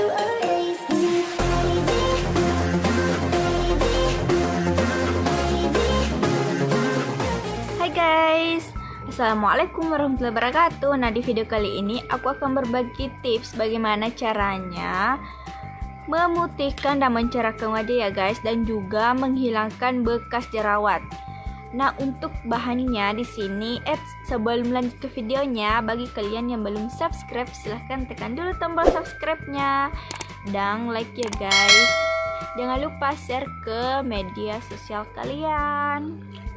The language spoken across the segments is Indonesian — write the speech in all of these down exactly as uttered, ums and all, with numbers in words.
Hai guys, assalamualaikum warahmatullahi wabarakatuh. Nah, di video kali ini aku akan berbagi tips bagaimana caranya memutihkan dan mencerahkan wajah ya guys, dan juga menghilangkan bekas jerawat. Nah, untuk bahannya di sini, eh sebelum lanjut ke videonya, bagi kalian yang belum subscribe, silahkan tekan dulu tombol subscribe-nya dan like ya guys. Jangan lupa share ke media sosial kalian.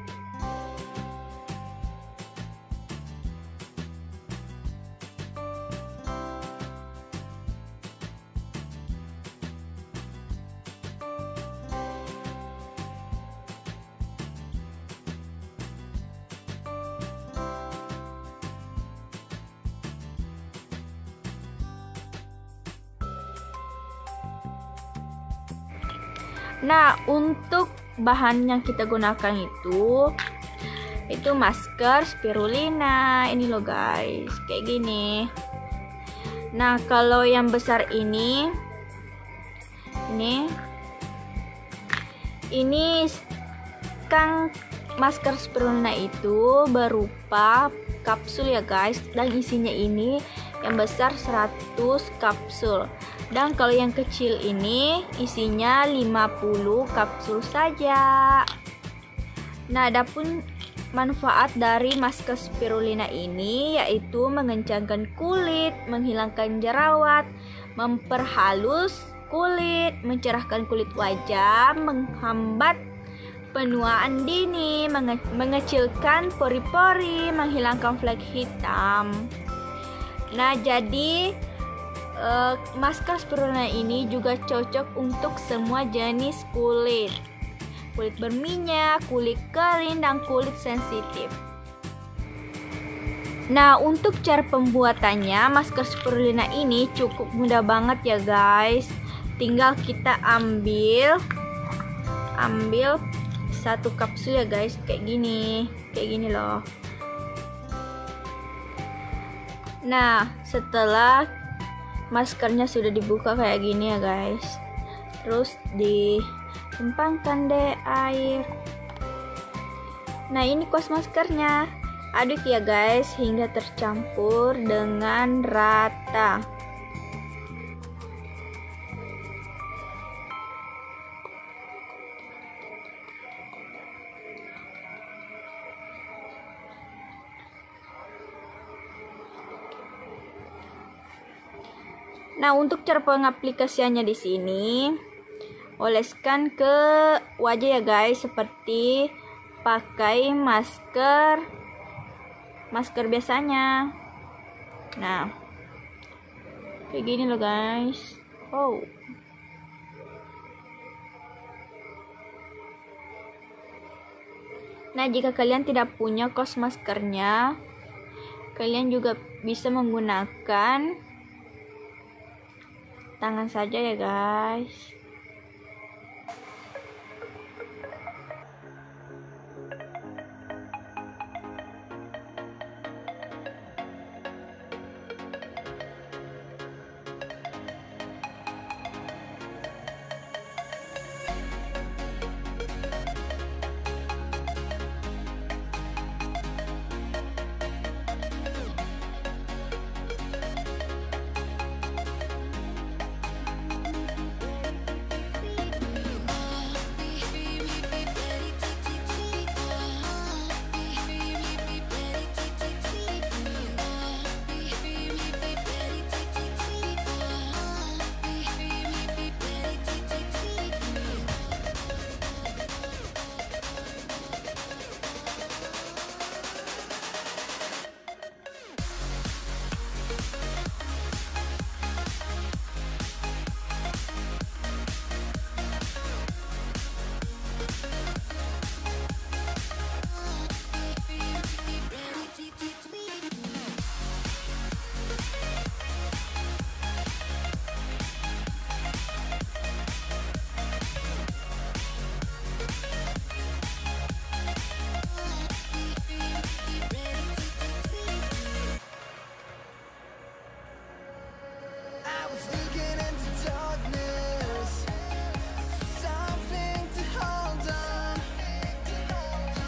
Nah, untuk bahan yang kita gunakan itu itu masker spirulina ini loh guys, kayak gini. Nah, kalau yang besar ini ini ini kan masker spirulina itu berupa kapsul ya guys, dan isinya ini yang besar seratus kapsul, dan kalau yang kecil ini isinya lima puluh kapsul saja. Nah, adapun manfaat dari masker spirulina ini yaitu mengencangkan kulit, menghilangkan jerawat, memperhalus kulit, mencerahkan kulit wajah, menghambat penuaan dini, menge mengecilkan pori-pori, menghilangkan flek hitam. Nah, jadi uh, masker spirulina ini juga cocok untuk semua jenis kulit. Kulit berminyak, kulit kering, dan kulit sensitif. Nah, untuk cara pembuatannya, masker spirulina ini cukup mudah banget ya guys. Tinggal kita ambil ambil satu kapsul ya guys, kayak gini. Kayak gini loh. Nah, setelah maskernya sudah dibuka kayak gini ya guys, terus ditumpangkan deh air. Nah, ini kuas maskernya, aduk ya guys hingga tercampur dengan rata. Nah, untuk cara pengaplikasiannya di sini, oleskan ke wajah ya guys, seperti pakai masker masker biasanya. Nah, kayak gini loh guys. Oh. Nah, jika kalian tidak punya kaos maskernya, kalian juga bisa menggunakan tangan saja ya guys.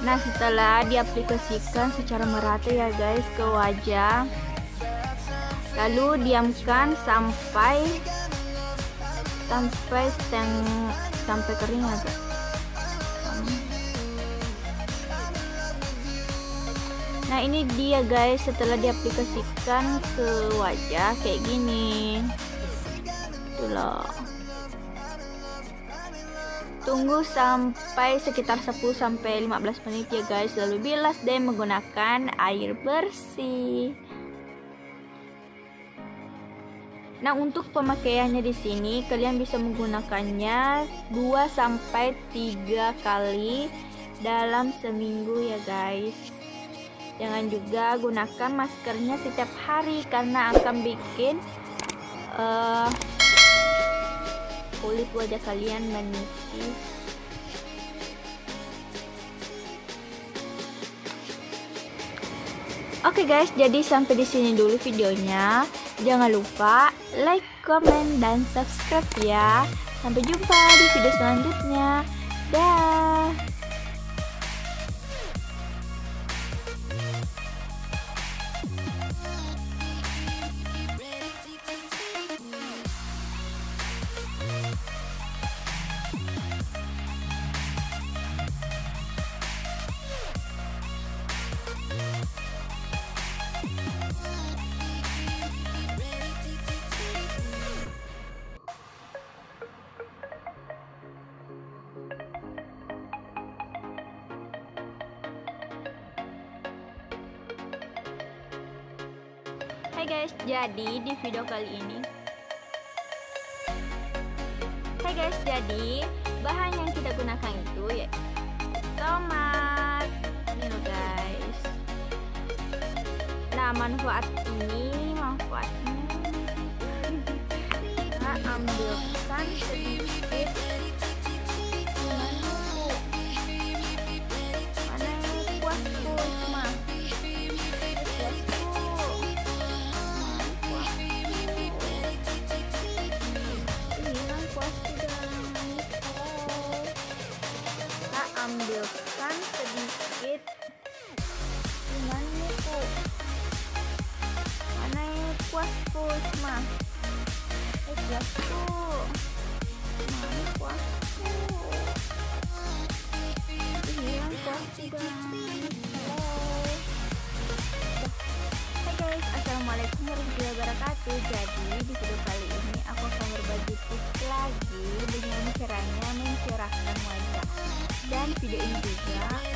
Nah, setelah diaplikasikan secara merata ya guys ke wajah, lalu diamkan sampai sampai seteng sampai kering ya guys. Nah, ini dia guys setelah diaplikasikan ke wajah kayak gini. Tuh loh. Tunggu sampai sekitar sepuluh sampai lima belas menit ya guys, lalu bilas deh menggunakan air bersih. Nah, untuk pemakaiannya di sini kalian bisa menggunakannya dua sampai tiga kali dalam seminggu ya guys. Jangan juga gunakan maskernya setiap hari karena akan bikin uh, kulit wajah kalian menipis. Oke guys, jadi sampai di sini dulu videonya. Jangan lupa like, comment, dan subscribe ya. Sampai jumpa di video selanjutnya. Dah. Hai guys, jadi di video kali ini Hai guys, jadi bahan yang kita gunakan itu ya tomat. Ini loh guys. Nah, manfaat ini manfaatnya kita ambilkan sedikit mana kuas kuas mah ambilkan sedikit gimana tuh mana ya kuas kuas mah eh kuas tuh mana kuas tuh hilang kuas juga. Hai guys, assalamualaikum warahmatullahi wabarakatuh. Jadi di video kali ini aku akan berbagi tips lagi bagaimana caranya mencerahkan wajah. Dan video ini juga